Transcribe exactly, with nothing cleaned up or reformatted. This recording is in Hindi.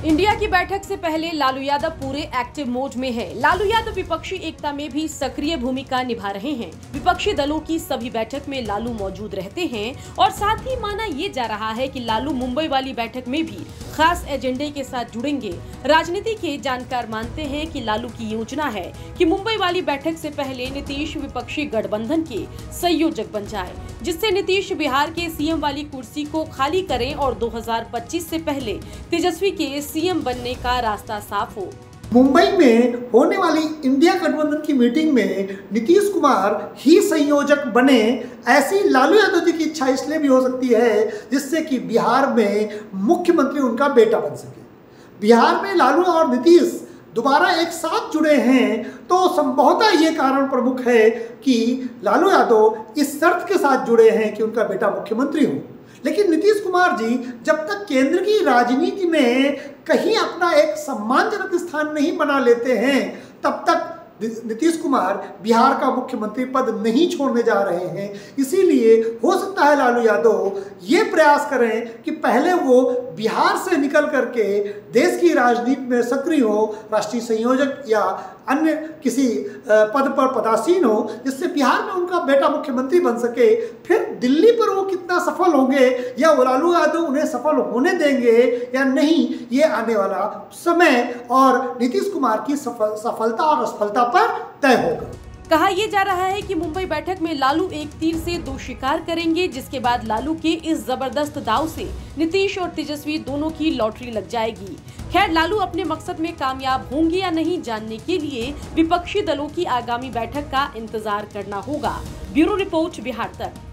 इंडिया की बैठक से पहले लालू यादव पूरे एक्टिव मोड में हैं। लालू यादव विपक्षी एकता में भी सक्रिय भूमिका निभा रहे हैं। विपक्षी दलों की सभी बैठक में लालू मौजूद रहते हैं और साथ ही माना ये जा रहा है कि लालू मुंबई वाली बैठक में भी खास एजेंडे के साथ जुड़ेंगे। राजनीति के जानकार मानते हैं कि लालू की योजना है कि मुंबई वाली बैठक से पहले नीतीश विपक्षी गठबंधन के संयोजक बन जाए, जिससे नीतीश बिहार के सीएम वाली कुर्सी को खाली करें और दो हज़ार पच्चीस से पहले तेजस्वी के सीएम बनने का रास्ता साफ हो। मुंबई में होने वाली इंडिया गठबंधन की मीटिंग में नीतीश कुमार ही संयोजक बने, ऐसी लालू यादव जी की इच्छा इसलिए भी हो सकती है जिससे कि बिहार में मुख्यमंत्री उनका बेटा बन सके। बिहार में लालू और नीतीश दोबारा एक साथ जुड़े हैं तो संभवतः ये कारण प्रमुख है कि लालू यादव इस शर्त के साथ जुड़े हैं कि उनका बेटा मुख्यमंत्री हो। लेकिन नीतीश कुमार जी जब तक केंद्र की राजनीति में कहीं अपना एक सम्मानजनक स्थान नहीं बना लेते हैं, तब तक नीतीश कुमार बिहार का मुख्यमंत्री पद नहीं छोड़ने जा रहे हैं। इसीलिए हो सकता है लालू यादव ये प्रयास करें कि पहले वो बिहार से निकल करके देश की राजनीति में सक्रिय हो, राष्ट्रीय संयोजक या अन्य किसी पद पर पदासीन हो, जिससे बिहार में उनका बेटा मुख्यमंत्री बन सके। फिर दिल्ली पर वो कितना सफल होंगे या वो लालू यादव उन्हें सफल होने देंगे या नहीं, ये आने वाला समय और नीतीश कुमार की सफल सफलता और असफलता पर तय होगा। कहा यह जा रहा है कि मुंबई बैठक में लालू एक तीर से दो शिकार करेंगे, जिसके बाद लालू के इस जबरदस्त दाव से नीतीश और तेजस्वी दोनों की लॉटरी लग जाएगी। खैर, लालू अपने मकसद में कामयाब होंगे या नहीं जानने के लिए विपक्षी दलों की आगामी बैठक का इंतजार करना होगा। ब्यूरो रिपोर्ट, बिहार तक।